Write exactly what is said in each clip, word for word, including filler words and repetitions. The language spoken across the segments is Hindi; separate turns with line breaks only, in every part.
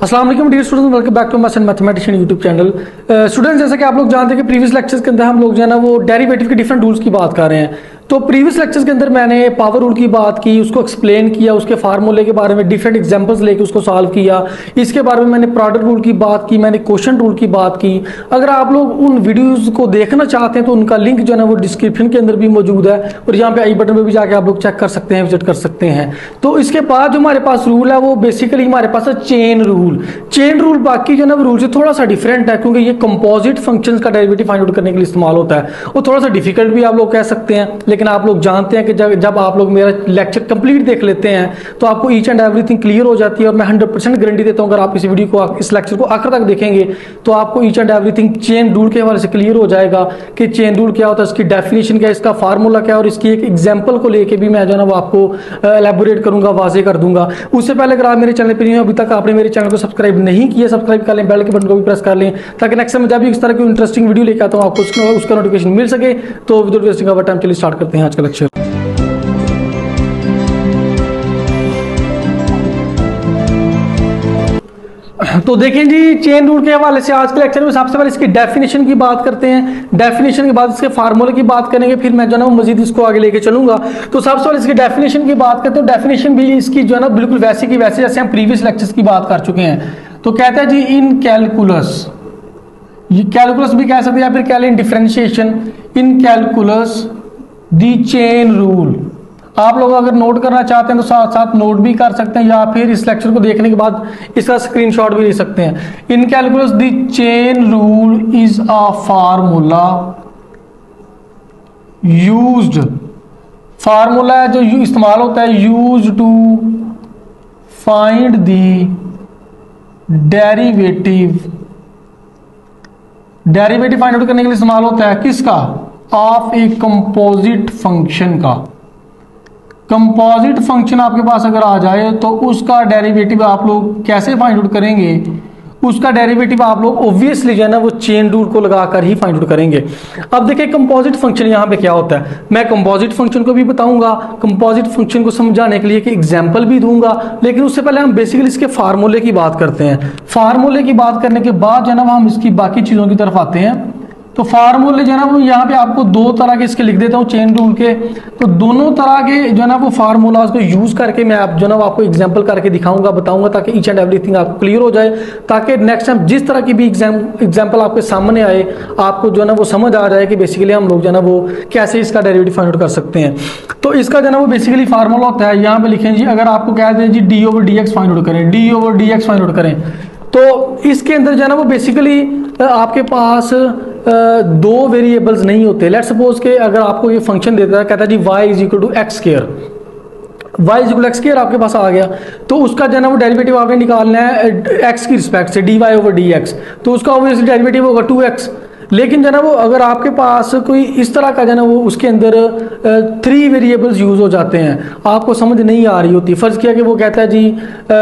अस्सलाम वालेकुम dear students, welcome back to my mathematician YouTube channel. Students, जैसा कि आप लोग जानते हैं कि प्रीवियस लेक्चर्स के अंदर हम लोग जो है ना वो डेरिवेटिव के डिफरेंट रूल्स की बात कर रहे हैं। तो प्रीवियस लेक्चर्स के अंदर मैंने पावर रूल की बात की, उसको एक्सप्लेन किया, उसके फार्मूले के बारे में डिफरेंट एग्जांपल्स लेके उसको सॉल्व किया। इसके बारे में मैंने प्रोडक्ट रूल की बात की, मैंने क्वेश्चन रूल की बात की। अगर आप लोग उन वीडियोस को देखना चाहते हैं तो उनका लिंक जो है ना वो डिस्क्रिप्शन के अंदर भी मौजूद है और यहाँ पे आई बटन पर भी जाके आप लोग चेक कर सकते हैं, विजिट कर सकते हैं। तो इसके बाद जो हमारे पास रूल है वो बेसिकली हमारे पास है चेन रूल। चेन रूल बाकी जो है ना रूल से थोड़ा सा डिफरेंट है, क्योंकि ये कंपोजिट फंक्शंस का डेरिवेटिव फाइंड आउट करने के लिए इस्तेमाल होता है। वो थोड़ा सा डिफिकल्ट भी आप लोग कह सकते हैं, लेकिन आप लोग जानते हैं कि जब जब आप लोग मेरा लेक्चर कंप्लीट देख लेते हैं तो आपको ईच एंड एवरीथिंग क्लियर हो जाती है। और मैं हंड्रेड परसेंट गारंटी देता हूं, अगर आप इस वीडियो को इस लेक्चर को आखिर तक देखेंगे तो आपको each and everything chain rule के हवाले से क्लियर हो जाएगा कि चेन रूल क्या होता है, इसकी डेफिनेशन क्या है, इसका फार्मूला क्या है, और इसकी एक एग्जाम्पल को लेके भी मैं जो है ना वो आपको एलैबोरेट करूंगा, वाजे कर दूंगा। उससे पहले अगर आप मेरे चैनल पर नहीं हो, अभी तक आपने मेरे चैनल को सब्सक्राइब नहीं किया, सब्सक्राइब कर लें, बेल के बटन को भी प्रेस कर लें, ताकि नेक्स्ट टाइम जब भी इस तरह की इंटरेस्टिंग वीडियो लेकर आता हूं आपको उसका नोटिफिकेशन मिल सके। तो विदाउट वेस्टिंग आवर टाइम चलिए स्टार्ट करते हैं आज का लेक्चर। तो देखें जी, चेन रूल के हवाले से आज के लेक्चर में सबसे पहले इसकी डेफिनेशन की बात करते हैं। डेफिनेशन के बाद इसके फार्मूले की बात करेंगे, फिर मैं जो है ना मजीद इसको आगे लेके चलूंगा। तो सबसे पहले इसकी डेफिनेशन की बात करते हैं। डेफिनेशन भी इसकी जो है ना बिल्कुल वैसे की वैसे जैसे हम प्रीवियस लेक्चर्स की बात कर चुके हैं। तो कहता है जी इन कैलकुलस, ये कैलकुलस भी कह सकते हैं या फिर कह लें differentiation. In calculus the chain rule, आप लोग अगर नोट करना चाहते हैं तो साथ साथ नोट भी कर सकते हैं, या फिर इस लेक्चर को देखने के बाद इसका स्क्रीनशॉट भी ले सकते हैं। In calculus the chain rule is a formula used, formula है जो इस्तेमाल होता है used to find the derivative, derivative find out करने के लिए इस्तेमाल होता है किसका, ऑफ ए कंपोजिट फंक्शन का। कंपोजिट फंक्शन आपके पास अगर आ जाए तो उसका डेरिवेटिव आप लोग कैसे फाइंड आउट करेंगे, उसका डेरिवेटिव आप लोग ऑब्वियसली जो है ना वो चेन रूल को लगाकर ही फाइंड आउट करेंगे। अब देखिए कंपोजिट फंक्शन यहाँ पे क्या होता है, मैं कंपोजिट फंक्शन को भी बताऊंगा, कंपोजिट फंक्शन को समझाने के लिए एक एग्जांपल भी दूंगा, लेकिन उससे पहले हम बेसिकली इसके फार्मूले की बात करते हैं। फार्मूले की बात करने के बाद जो है ना हम इसकी बाकी चीजों की तरफ आते हैं। तो फार्मूले जो है ना वो यहाँ पे आपको दो तरह के इसके लिख देता हूँ चेन रूल के। तो दोनों तरह के जो है ना वो फार्मूलाज को यूज करके मैं आप जो है ना आपको एग्जांपल करके दिखाऊंगा, बताऊंगा, ताकि ईच एंड एवरीथिंग आपको क्लियर हो जाए, ताकि नेक्स्ट टाइम जिस तरह की भी एग्जाम्पल आपके सामने आए आपको जो है ना वो समझ आ जाए कि बेसिकली हम लोग जो है ना वो कैसे इसका डेरिवेटिव फाइंड आउट कर सकते हैं। तो इसका जो है ना वो बेसिकली फार्मूला होता है, यहाँ पे लिखें जी, अगर आपको कह दें जी d over d x find out करें, d over d x find out करें, तो इसके अंदर जो है ना वो बेसिकली आपके पास दो वेरिएबल्स नहीं होते। लेट्स सपोज के अगर आपको ये फंक्शन देता है, कहता है जी y is equal to x square, y is equal to x square आपके पास आ गया, तो उसका जो है ना वो डेरिवेटिव आपने निकालना है x की रिस्पेक्ट से, dy ओवर dx, तो उसका ऑब्वियसली डेरिवेटिव होगा टू एक्स। लेकिन जो है ना वो अगर आपके पास कोई इस तरह का जो है ना वो उसके अंदर थ्री वेरिएबल्स यूज हो जाते हैं, आपको समझ नहीं आ रही होती। फर्ज किया कि वो कहता है जी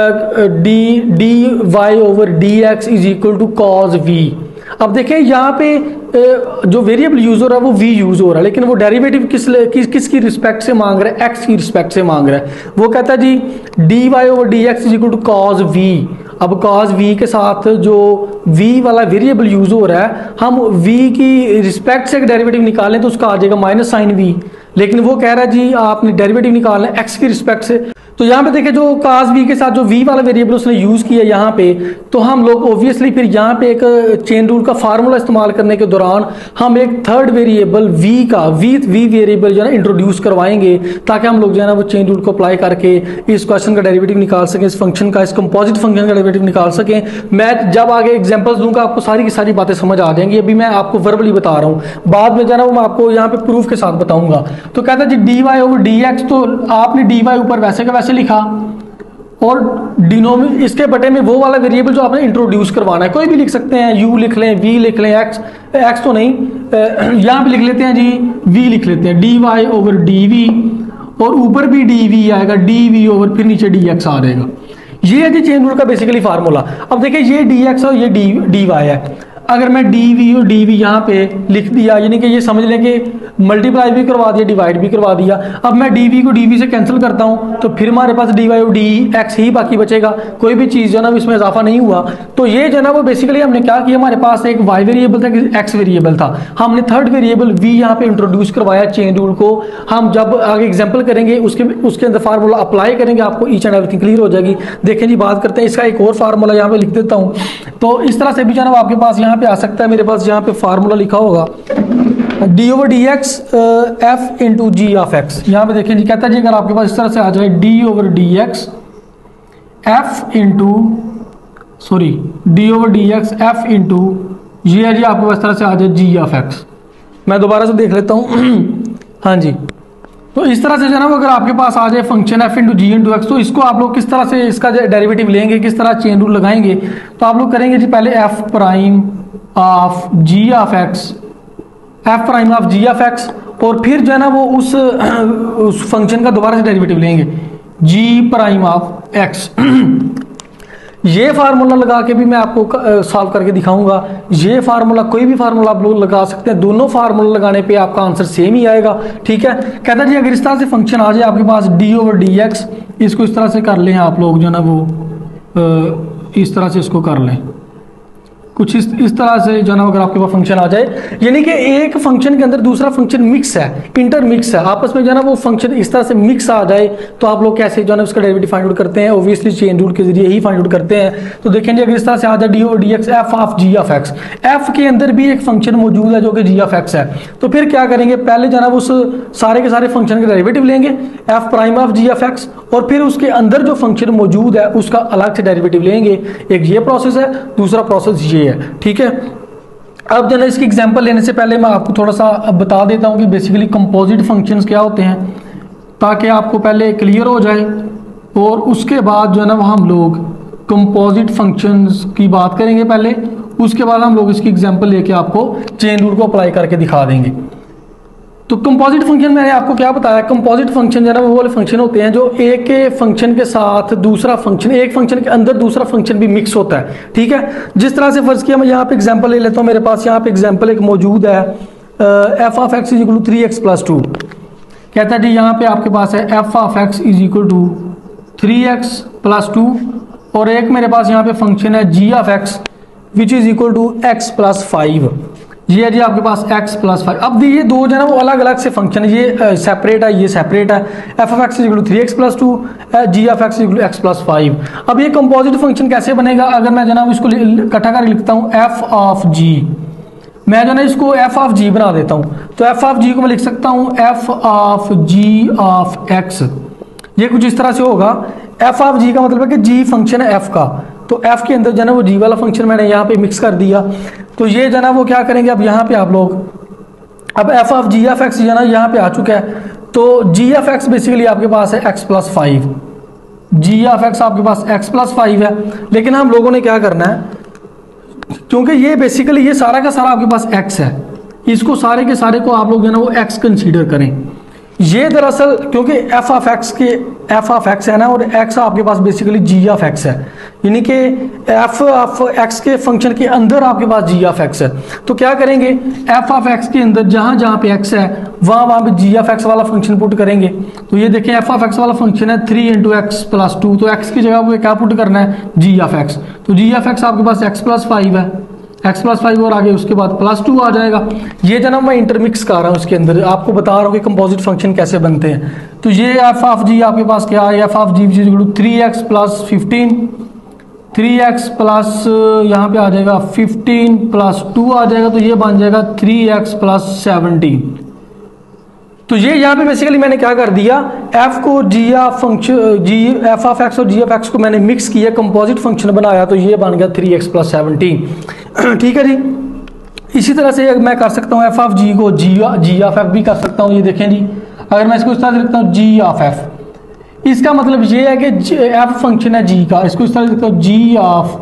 d d y over d x is equal to cos v. अब देखें यहाँ पे जो वेरिएबल यूज हो रहा है वो v यूज हो रहा है, लेकिन वो डेरिवेटिव किस किस किसकी रिस्पेक्ट से मांग रहा है, x की रिस्पेक्ट से मांग रहा है। वो कहता है जी d y over d x is equal to cos v. अब कॉज v के साथ जो v वाला वेरिएबल यूज हो रहा है, हम v की रिस्पेक्ट से डेरिवेटिव निकालें तो उसका आ जाएगा माइनस साइन v, लेकिन वो कह रहा है जी आपने डेरिवेटिव निकालना है x की रिस्पेक्ट से। तो यहाँ पे देखिए जो cos v के साथ जो v वाला वेरिएबल उसने यूज किया यहाँ पे, तो हम लोग ऑब्वियसली फिर यहाँ पे एक चेन रूल का फार्मूला इस्तेमाल करने के दौरान हम एक थर्ड वेरिएबल v का v v वेरिएबल जो है ना इंट्रोड्यूस करवाएंगे, ताकि हम लोग जो है ना वो चेन रूल को अप्लाई करके इस क्वेश्चन का डेरिवेटिव निकाल सकें, इस फंक्शन का, इस कंपोजिट फंक्शन का डेरिवेटिव निकाल सकें। मैं जब आगे एग्जाम्पल्स दूंगा आपको सारी की सारी बातें समझ आ जाएंगी, अभी मैं आपको वर्बली बता रहा हूँ, बाद में जो है ना वो मैं आपको यहाँ पे प्रूफ के साथ बताऊंगा। तो कहता है जी d y over d x, तो आपने डी वाई ऊपर वैसे का वैसे लिखा और डिनोमिनेटर इसके बटे में वो वाला वेरिएबल जो आपने इंट्रोड्यूस करवाना है, कोई भी लिख सकते हैं, u लिख लें, v लिख लें, x x तो नहीं, यहाँ पे लिख लेते हैं जी v लिख लेते हैं, d y over d v, और ऊपर भी डी वी आएगा, डी वी ओवर फिर नीचे डी एक्स आ जाएगा। ये है जी चेन रूल का बेसिकली फार्मूला। अब देखिए ये डी एक्स और ये डी डी वाई है। अगर मैं डी वी और डी वी यहाँ पे लिख दिया, यानी कि ये समझ लें कि मल्टीप्लाई भी करवा दिया, डिवाइड भी करवा दिया। अब मैं डी वी को डी वी से कैंसिल करता हूँ तो फिर हमारे पास डी वाई और डी एक्स ही बाकी बचेगा, कोई भी चीज़ जो है ना इसमें इजाफा नहीं हुआ। तो ये जो है ना वो बेसिकली हमने क्या किया, हमारे पास एक वाई वेरिएबल था कि एक्स वेरिएबल था, हमने थर्ड वेरिएबल वी यहाँ पे इंट्रोड्यूस करवाया चेन रूल को। हम जब आगे एग्जाम्पल करेंगे उसके उसके अंदर फार्मूला अप्लाई करेंगे, आपको ईच एंड एवरीथिंग क्लियर हो जाएगी। देखें जी, बात करते हैं इसका एक और फार्मूला यहाँ पे लिख देता हूँ। तो इस तरह से भी जो है आपके पास यहाँ पे आ सकता है, मेरे पास यहाँ पे फार्मूला लिखा होगा d over d x f into g of x. यहाँ पे देखें जी, कहता है जी अगर आपके पास इस तरह से आ जाए d over d x f into sorry d over d x f into ये है जी आपके पास इस तरह से आ जाए जी ऑफ एक्स। मैं दोबारा से देख लेता हूँ हाँ जी, तो इस तरह से जो है ना वो अगर आपके पास आ जाए function f into g into x, तो इसको आप लोग किस तरह से इसका डेरिवेटिव लेंगे, किस तरह चेन रूल लगाएंगे। तो आप लोग करेंगे जी पहले f prime of g of x, f prime of g of x, और फिर जो है ना वो उस उस फंक्शन का दोबारा से डेरिवेटिव लेंगे जी प्राइम ऑफ एक्स। ये फार्मूला लगा के भी मैं आपको सॉल्व करके दिखाऊंगा। ये फार्मूला कोई भी फार्मूला आप लोग लगा सकते हैं, दोनों फार्मूला लगाने पे आपका आंसर सेम ही आएगा। ठीक है, कहता है जी अगर इस तरह से फंक्शन आ जाए आपके पास डी ओवर डी एक्स, इसको इस तरह से कर लें आप लोग जो है ना वो इस तरह से इसको कर लें, कुछ इस इस तरह से जो है ना अगर आपके पास फंक्शन आ जाए, यानी कि एक फंक्शन के अंदर दूसरा फंक्शन मिक्स है, इंटर मिक्स है, आपस में जो है ना वो फंक्शन इस तरह से मिक्स आ जाए, तो आप लोग कैसे जो है ना उसका डेरिवेटिव फाइंड आउट करते हैं, ऑब्वियसली चेन रूल के जरिए ही फाइंड आउट करते हैं। तो देखेंगे अगर इस तरह से आ जाए d over d x f of g of x, f के अंदर भी एक फंक्शन मौजूद है जो कि जी ऑफ एक्स है, तो फिर क्या करेंगे, पहले जो है ना उस सारे के सारे फंक्शन के डेरिवेटिव लेंगे f prime of g of x, और फिर उसके अंदर जो फंक्शन मौजूद है उसका अलग से डेरिवेटिव लेंगे। एक ये प्रोसेस है, दूसरा प्रोसेस ये है। ठीक है, अब जो है इसकी एग्जांपल लेने से पहले मैं आपको थोड़ा सा अब बता देता हूं कि बेसिकली कंपोजिट फंक्शंस क्या होते हैं, ताकि आपको पहले क्लियर हो जाए, और उसके बाद जो है ना वह हम लोग कंपोजिट फंक्शंस की बात करेंगे पहले, उसके बाद हम लोग इसकी एग्जांपल लेके आपको चेन रूल को अप्लाई करके दिखा देंगे। तो कंपोजिट फंक्शन मैंने आपको क्या बताया, कंपोजिट फंक्शन जो है ना वो वाले फंक्शन होते हैं जो एक के फंक्शन के साथ दूसरा फंक्शन, एक फंक्शन के अंदर दूसरा फंक्शन भी मिक्स होता है। ठीक है, जिस तरह से फर्ज किया मैं यहाँ पे एग्जांपल ले लेता हूँ, मेरे पास यहाँ पे एग्जांपल एक मौजूद है f of x is equal to three x plus two. कहता है जी यहाँ पे आपके पास है f of x is equal to three x plus two, और एक मेरे पास यहाँ पे फंक्शन है g of x which is equal to x plus five. ये है जी आपके पास x प्लस फाइव। अब ये दो जो है ना वो अलग अलग से फंक्शन है, ये सेपरेट है, ये सेपरेट है। F of x equal to three x plus two, g of x equal to x plus five. अब ये कंपोजिट फंक्शन कैसे बनेगा, अगर मैं जो है ना इसको इकट्ठा करके लिखता हूँ एफ ऑफ जी, मैं जो है ना इसको एफ ऑफ जी बना देता हूँ, तो एफ ऑफ जी को मैं लिख सकता हूँ f of g of x. ये कुछ इस तरह से होगा, एफ ऑफ जी का मतलब है कि जी फंक्शन है एफ का, तो एफ के अंदर जो है ना वो जी वाला फंक्शन मैंने यहाँ पे मिक्स कर दिया। तो ये जो है ना वो क्या करेंगे, अब यहाँ पे आप लोग, अब f of g of x जो है ना यहाँ पे आ चुका है, तो जी ऑफ एक्स बेसिकली आपके पास है x plus five, g of x आपके पास एक्स प्लस फाइव है। लेकिन हम लोगों ने क्या करना है, क्योंकि ये बेसिकली ये सारा का सारा आपके पास एक्स है, इसको सारे के सारे को आप लोग जो है ना वो एक्स कंसीडर करें। ये दरअसल क्योंकि एफ ऑफ एक्स के एफ ऑफ एक्स है ना, और एक्स आपके पास बेसिकली जी ऑफ एक्स है, यानी कि एफ ऑफ एक्स के फंक्शन के अंदर आपके पास जी ऑफ एक्स है। तो क्या करेंगे, एफ ऑफ एक्स के अंदर जहां जहां पे एक्स है वहां वहां पे जी ऑफ एक्स वाला फंक्शन पुट करेंगे। तो ये देखें एफ ऑफ एक्स वाला फंक्शन है three into x plus two, तो एक्स की जगह पे क्या पुट करना है, जी ऑफ एक्स। तो जी ऑफ एक्स आपके पास एक्स प्लस फाइव है, एक्स प्लस फाइव और आगे उसके बाद प्लस टू आ जाएगा। ये जो ना मैं इंटरमिक्स कर रहा हूँ उसके अंदर, आपको बता रहा हूँ कि कंपोजिट फंक्शन कैसे बनते हैं। तो ये एफ ऑफ जी आपके पास क्या है, f of g three x plus fifteen, three x plus यहाँ पे आ जाएगा फिफ्टीन प्लस टू आ जाएगा, तो ये बन जाएगा थ्री एक्स प्लस सेवनटीन। तो ये यहाँ पे बेसिकली मैंने क्या कर दिया, f को g ऑफ फंक्शन जी एफ ऑफ एक्स और g ऑफ एक्स को मैंने मिक्स किया, कंपोजिट फंक्शन बनाया, तो ये बन गया थ्री एक्स प्लस सेवनटीन। ठीक है जी, इसी तरह से मैं कर सकता हूँ एफ ऑफ जी को g जी ऑफ एफ भी कर सकता हूँ। ये देखें जी, अगर मैं इसको इस तरह से लिखता हूँ g ऑफ f, इसका मतलब ये है कि f फंक्शन है g का, इसको इस तरह से लिखता हूँ g of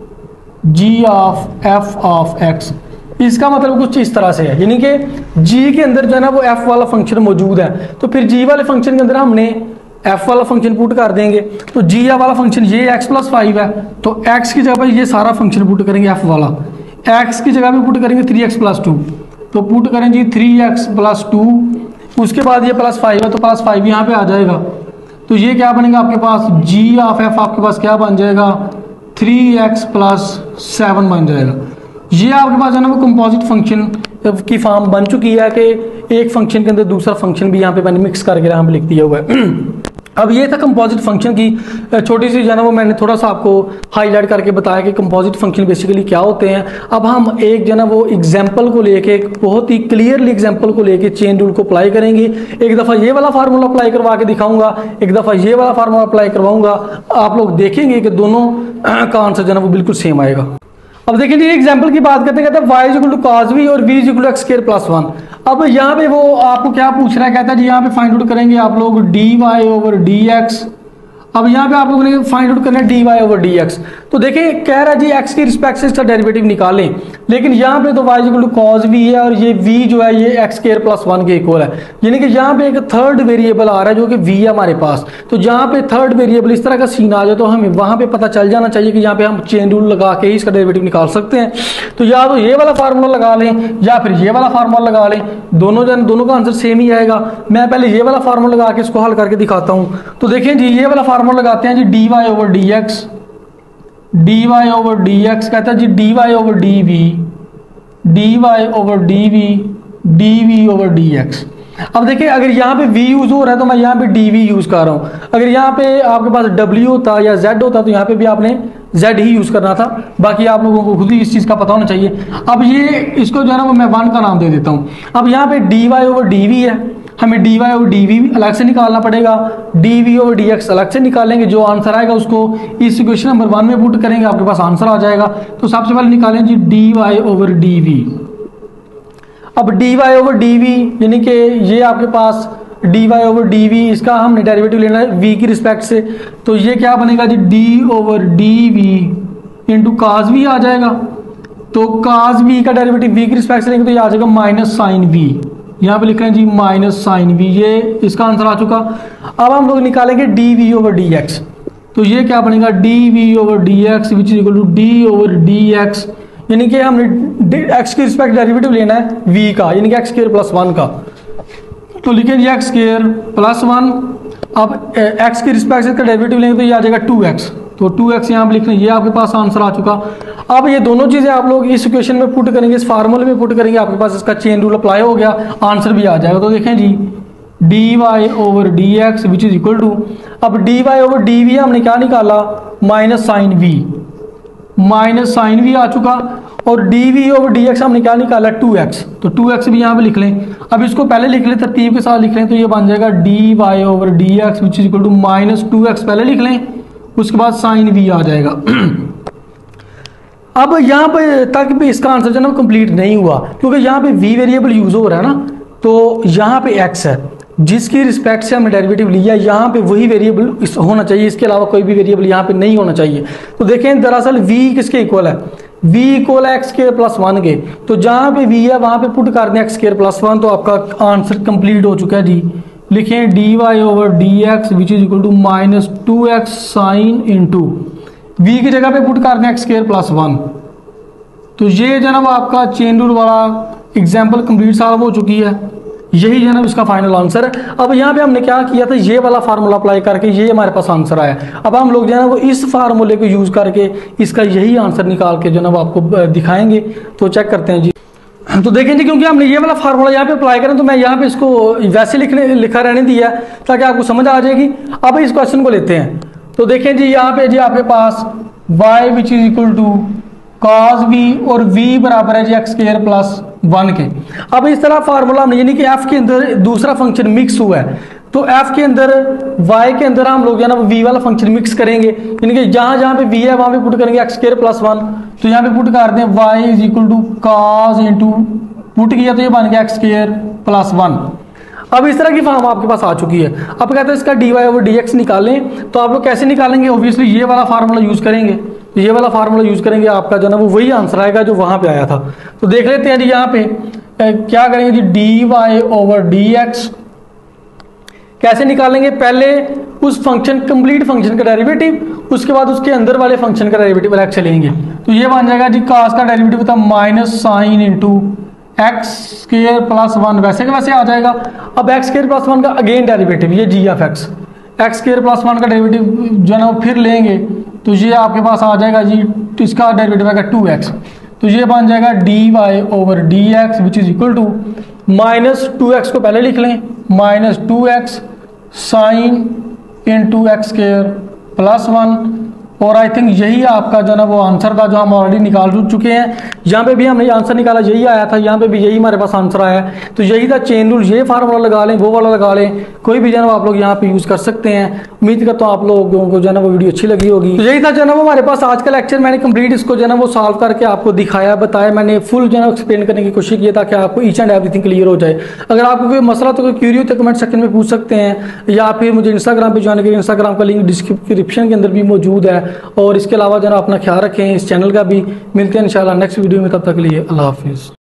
g of f of x। इसका मतलब कुछ इस तरह से है, यानी कि g के अंदर जो है ना वो f वाला फंक्शन मौजूद है, तो फिर g वाले फंक्शन के अंदर हमने f वाला फंक्शन पुट कर देंगे। तो g वाला फंक्शन ये x प्लस फाइव है, तो x की जगह पर ये सारा फंक्शन पुट करेंगे f वाला, एक्स की जगह पे पुट करेंगे थ्री एक्स प्लस टू, तो पुट करें जी थ्री एक्स प्लस टू, उसके बाद ये प्लस फाइव है तो प्लस फाइव यहाँ पे आ जाएगा, तो ये क्या बनेगा आपके पास जी ऑफ एफ आपके पास क्या बन जाएगा थ्री एक्स प्लस सेवन बन जाएगा। ये आपके पास जो है ना वो कंपोजिट फंक्शन की फॉर्म बन चुकी है कि एक फंक्शन के अंदर दूसरा फंक्शन भी यहाँ पे मैंने मिक्स करके यहाँ पे लिख दिया हुआ है। अब ये था कंपोजिट फंक्शन की छोटी सी जो है ना वो मैंने थोड़ा सा आपको हाईलाइट करके बताया कि कंपोजिट फंक्शन बेसिकली क्या होते हैं। अब हम एक जो है ना वो एग्जांपल को लेके एक बहुत ही क्लियरली एग्जांपल को लेके चेन रूल को अप्लाई करेंगे। एक दफ़ा ये वाला फार्मूला अप्लाई करवा के दिखाऊंगा, एक दफ़ा ये वाला फार्मूला अप्लाई करवाऊंगा, आप लोग देखेंगे कि दोनों का आंसर जो है ना वो बिल्कुल सेम आएगा। अब देखिए जी एग्जांपल की बात करते हैं, कहते हैं y is equal to cos v और v is equal to x square plus one. अब यहाँ पे वो आपको क्या पूछ रहा है, कहता है जी यहाँ पे फाइंड आउट करेंगे आप लोग d y over d x. अब यहाँ पे आप लोगों ने फाइंड आउट करना है d y over d x, तो देखिए कह रहा है जी एक्स की रिस्पेक्ट से इसका डेरिवेटिव निकालें, लेकिन यहाँ पे तो y equal to cos v है और ये वी जो है ये एक्स स्क्वायर प्लस वन के इक्वल है, यानी कि यहाँ पे एक थर्ड वेरिएबल आ रहा है जो कि वी है हमारे पास। तो जहाँ पे थर्ड वेरिएबल इस तरह का सीन आ जाए तो हमें वहाँ पे पता चल जाना चाहिए कि यहाँ पे हम चेन रूल लगा के ही इसका डेरिवेटिव निकाल सकते हैं। तो या तो ये वाला फार्मूला लगा लें या फिर ये वाला फार्मूला लगा लें, दोनों जन दोनों का आंसर सेम ही आएगा। मैं पहले ये वाला फार्मूला लगा के इसको हल करके दिखाता हूँ। तो देखिए जी ये वाला फार्मूला लगाते हैं जी d y over d x, d y over d x कहता है जी d y over d v, d y over d v, d v over d x. अब देखिए अगर यहाँ पे v यूज हो रहा है तो मैं यहाँ पे dv यूज कर रहा हूँ, अगर यहाँ पे आपके पास w होता या z होता तो यहाँ पे भी आपने z ही यूज करना था। बाकी आप लोगों को खुद ही इस चीज का पता होना चाहिए। अब ये इसको जो है ना वो मैं वन का नाम दे देता हूँ। अब यहाँ पे dy ओवर dv है, हमें dy ओवर dv अलग से निकालना पड़ेगा, dv ओवर dx अलग से निकालेंगे, जो आंसर आएगा उसको इस इक्वेशन नंबर वन में पुट करेंगे, आपके पास आंसर आ जाएगा। तो सबसे पहले निकालें जी dy ओवर dv। अब dy ओवर dv यानी कि ये आपके पास dy ओवर dv, इसका हमने डेरिवेटिव लेना है v की रिस्पेक्ट से, तो ये क्या बनेगा जी d over dv into cos v आ जाएगा। तो काज v का डेरिवेटिव v की रिस्पेक्ट से लेंगे तो ये आ जाएगा माइनस साइन v, यहाँ पे लिख रहे हैं जी माइनस साइन v, ये इसका आंसर आ चुका। अब हम लोग निकालेंगे dv ओवर dx, तो ये क्या बनेगा dv over dx which is equal to d over dx, यानी कि हमने x की रिस्पेक्ट डेरिवेटिव लेना है v का, यानी कि एक्स स्क्वायर प्लस वन का। तो लिखें जी एक्स स्क्वायर प्लस वन। अब x की रिस्पेक्ट से इसका डेरिवेटिव लेंगे तो ये आ जाएगा टू एक्स, तो टू एक्स यहाँ पे लिखना, ये आपके पास आंसर आ चुका। अब ये दोनों चीज़ें आप लोग इस इक्वेशन में पुट करेंगे, इस फार्मूले में पुट करेंगे, आपके पास इसका चेन रूल अप्लाई हो गया, आंसर भी आ जाएगा। तो देखें जी d y over d x which is equal to, अब d y over d v हमने क्या निकाला minus sine v, minus sine v आ चुका, और d v over d x हमने क्या निकाला टू एक्स, तो टू एक्स भी यहाँ पे लिख लें। अब इसको पहले लिख लें तरतीब के साथ लिख लें, तो ये बन जाएगा d y over d x which is equal to minus two x पहले लिख लें, उसके बाद साइन वी आ जाएगा। अब यहाँ पे तक भी इसका आंसर जो है ना कंप्लीट नहीं हुआ, क्योंकि यहाँ पे v वेरिएबल यूज हो रहा है ना, तो यहाँ पे x है जिसकी रिस्पेक्ट से हमने डेरिवेटिव लिया, यहाँ पे वही वेरिएबल होना चाहिए, इसके अलावा कोई भी वेरिएबल यहाँ पे नहीं होना चाहिए। तो देखें दरअसल v किसके इक्वल है, v इक्वल है एक्स स्क्वायर प्लस वन के, तो जहाँ पे v है वहाँ पे पुट कर दें एक्स स्क्वायर प्लस वन, तो आपका आंसर कंप्लीट हो चुका है जी। लिखें d y over d x which is equal to minus two x sine into v की जगह पे पुट कर दें एक्स स्क्वायर प्लस वन। तो ये जो है वो आपका चेन रूल वाला एग्जाम्पल कंप्लीट सॉल्व हो चुकी है, यही जो है इसका फाइनल आंसर है। अब यहाँ पे हमने क्या किया था, ये वाला फार्मूला अप्लाई करके ये हमारे पास आंसर आया। अब हम लोग जो है ना वो इस फार्मूले को यूज करके इसका यही आंसर निकाल के जो है ना वो आपको दिखाएंगे। तो चेक करते हैं जी। तो देखें जी, क्योंकि हमने ये वाला फार्मूला यहाँ पे अप्लाई करें तो मैं यहाँ पे इसको वैसे लिखने लिखा रहने दिया ताकि आपको समझ आ जाएगी। अब इस क्वेश्चन को लेते हैं। तो देखें जी यहाँ पे जी आपके पास y which is equal to cos v और v बराबर है जी एक्स स्क्वायर प्लस वन के। अब इस तरह फार्मूला हमने यानी कि f के अंदर दूसरा फंक्शन मिक्स हुआ है, तो f के अंदर y के अंदर हम लोग जो है ना v वाला फंक्शन मिक्स करेंगे, यानी कि जहां जहां पे v है वहां पे पुट करेंगे एक्स स्क्वायर प्लस वन। तो यहाँ पे पुट कर दें y is equal to cos into put किया तो ये बन गया एक्स स्क्वायर प्लस वन। अब इस तरह की फॉर्म आपके पास आ चुकी है। अब कहते हैं इसका d y over d x निकालें, तो आप लोग कैसे निकालेंगे, ऑब्वियसली ये वाला फार्मूला यूज करेंगे, तो ये वाला फार्मूला यूज करेंगे, आपका जो है ना वो वही आंसर आएगा जो वहां पे आया था। तो देख लेते हैं जी यहाँ पे ए, क्या करेंगे जी d y over d x कैसे निकालेंगे, पहले उस फंक्शन कंप्लीट फंक्शन का डेरिवेटिव, उसके बाद उसके अंदर वाले फंक्शन का डेरिवेटिव अलग से लेंगे। तो ये बन जाएगा जी कास का डेरिवेटिव था minus sine into x square plus one, वैसे का वैसे आ जाएगा। अब एक्स स्केयर प्लस वन का अगेन डेरिवेटिव ये जी f x, x square plus one का डेरिवेटिव जो है ना वो फिर लेंगे तो ये आपके पास आ जाएगा जी, तो इसका डेरिवेटिव आएगा टू एक्स, तो ये बन जाएगा d y over d x which is equal to minus two x को पहले लिख लें, minus two x sine into x square plus one. और आई थिंक यही आपका जो है ना वो आंसर था जो हम ऑलरेडी निकाल चुके हैं। यहाँ पे भी हमने आंसर निकाला, यही आया था, यहाँ पे भी यही हमारे पास आंसर आया है। तो यही था चेन रूल, ये फार्मूला लगा लें, वो वाला लगा लें, कोई भी जो है ना आप लोग यहाँ पे यूज़ कर सकते हैं। उम्मीद करता हूँ आप लोगों को जो है ना वो वीडियो अच्छी लगी होगी। तो यही था जो है ना वो हमारे पास आज का लेक्चर, मैंने कंप्लीट इसको जो है ना वो सॉल्व करके आपको दिखाया, बताया, मैंने फुल जो है ना एक्सप्लेन करने की कोशिश की ताकि आपको ईच एंड एवरीथिंग क्लियर हो जाए। अगर आपको कोई मसला तो कोई क्यूरी हो तो कमेंट सेक्शन में पूछ सकते हैं, या फिर मुझे इंस्टाग्राम पे ज्वाइन करिए, इंस्टाग्राम का लिंक डिस्क्रिप्शन के अंदर भी मौजूद है। और इसके अलावा जो है अपना ख्याल रखें, इस चैनल का भी। मिलते हैं इंशाल्लाह नेक्स्ट वीडियो में, तब तक के लिए अल्लाह हाफिज़।